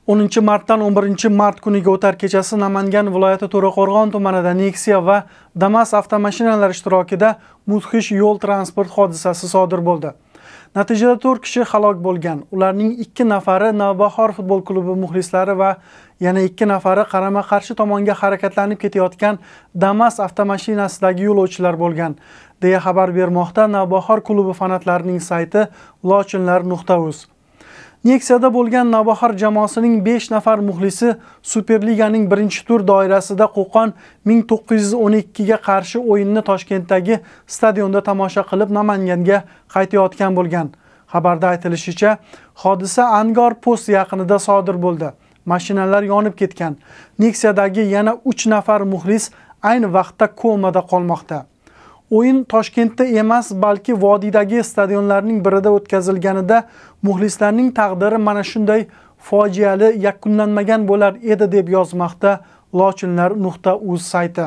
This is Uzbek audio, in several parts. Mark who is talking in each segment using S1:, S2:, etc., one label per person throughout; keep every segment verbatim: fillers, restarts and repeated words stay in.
S1: o'ninchi martdan o'n birinchi mart kuniga o'tar kechasi Namangan viloyati To'raqo'rg'on tumanida Nexia va Damas avtomashinalar ishtirokida mudhish yo'l transport hodisasi sodir bo'ldi. Natijada to'rt kishi halok bo'lgan. Ularning ikki nafari Navbahor futbol klubi muxlislari va yana ikki nafari qarama-qarshi tomonga harakatlanib ketayotgan Damas avtomashinasidagi yo'lovchilar bo'lgan, deya xabar bermoqda Navbahor klubi fanatlarining sayti lochinlar nuqta uz. Nexia'da bo'lgan Navbahor jamoasining besh nafar muxlisi Superliganing birinchi tur doirasida Qo'qon ming to'qqiz yuz o'n ikki ga qarshi o'yinni Toshkentdagi stadionda tomosha qilib Namanganga qaytayotgan bo'lgan. Xabarda aytilishicha, hodisa Angor post yaqinida sodir bo'ldi. Mashinalar yonib ketgan. Nexia'dagi yana uch nafar muxlis ayni vaqtda komada qolmoqda. O'yin Toshkentda emas, balki vodiydagi stadionlarning birida o'tkazilganida muxlislarning taqdiri mana shunday fojiali yakunlanmagan bo'lar edi, deb yozmoqda lochinlar nuqta uz sayti.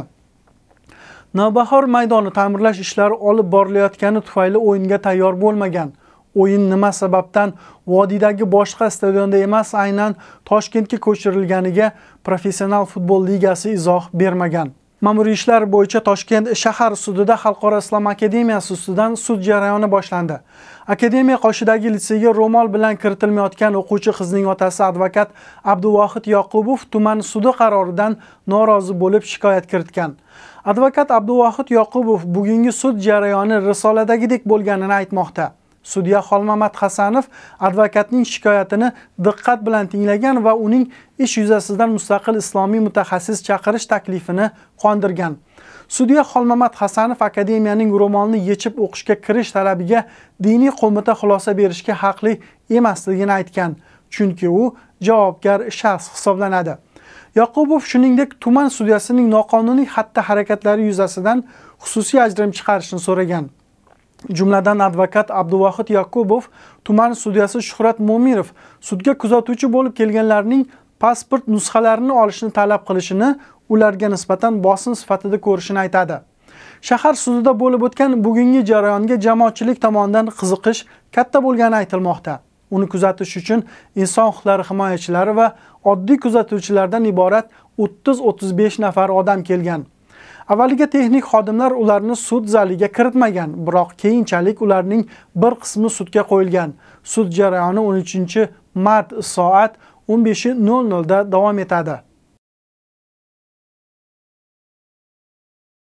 S1: Navbahor maydoni ta'mirlash ishlari olib borilayotgani tufayli o'yinga tayyor bo'lmagan. O'yin nima sababdan vodiydagi boshqa stadionda emas, aynan Toshkentga ko'chirilganiga Professional futbol ligasi izoh bermagan. Ma'muriy ishlar bo'yicha Toshkent shahar sudida Xalqaro islom akademiyasi ustidan sud jarayoni boshlandi. Akademiya qoshidagi litseyga ro'mol bilan kiritilmayotgan o'quvchi qizning otasi advokat Abduvohid Yoqubov tuman sudi qaroridan norozi bo'lib shikoyat kiritgan. Advokat Abduvohid Yoqubov bugungi sud jarayoni risoladagidek bo'lganini aytmoqda. Sudya Xolmamat Hasanov advokatning shikoyatini diqqat bilan tinglagan va uning ish yuzasidan mustaqil islomiy mutaxassis chaqirish taklifini qondirgan. Sudya Xolmamat Hasanov akademiyaning ro'molni yechib o'qishga kirish talabiga diniy qo'mita xulosa berishga haqli emasligini aytgan, chunki u javobgar shaxs hisoblanadi. Yoqubov shuningdek tuman sudyasining noqonuniy xatti-harakatlari yuzasidan xususiy ajrim chiqarishni so'ragan. Jumladan advokat Abduvohid Yoqubov tuman sudyasi Shuhrat Mo'minov sudga kuzatuvchi bo'lib kelganlarning pasport nusxalarini olishni talab qilishini, ularga nisbatan bosim sifatida ko'rishini aytadi. Shahar sudida bo'lib o'tgan bugungi jarayonga jamoatchilik tomonidan qiziqish katta bo'lgani aytilmoqda. Uni kuzatish uchun inson huquqlari himoyachilari va oddiy kuzatuvchilardan iborat o'ttiz o'ttiz besh nafar odam kelgan. Avvaliga texnik xodimlar ularni sud zaliga kiritmagan, biroq keyinchalik ularning bir qismi sudga qo'yilgan. Sud jarayoni o'n uchinchi mart soat o'n besh nol nol da davom etadi.